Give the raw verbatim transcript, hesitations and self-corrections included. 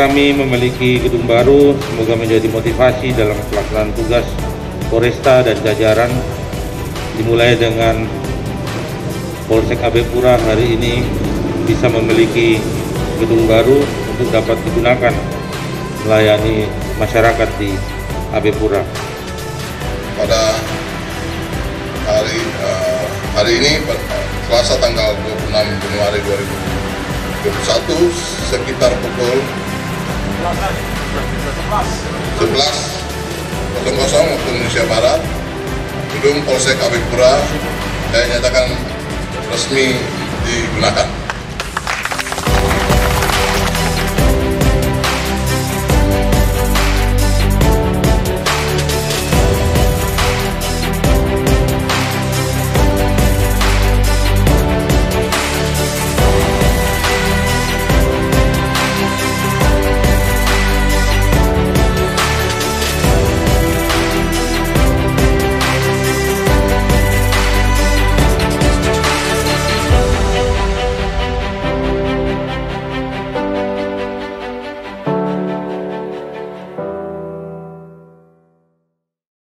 kami memiliki gedung baru, semoga menjadi motivasi dalam pelaksanaan tugas Polresta dan jajaran, dimulai dengan Polsek Abepura hari ini bisa memiliki gedung baru untuk dapat digunakan melayani masyarakat di Abepura. Pada hari uh, hari ini, Selasa tanggal dua puluh enam Januari dua ribu dua puluh satu, sekitar pukul sebelas waktu Indonesia Barat, gedung Polsek Abepura saya nyatakan resmi digunakan.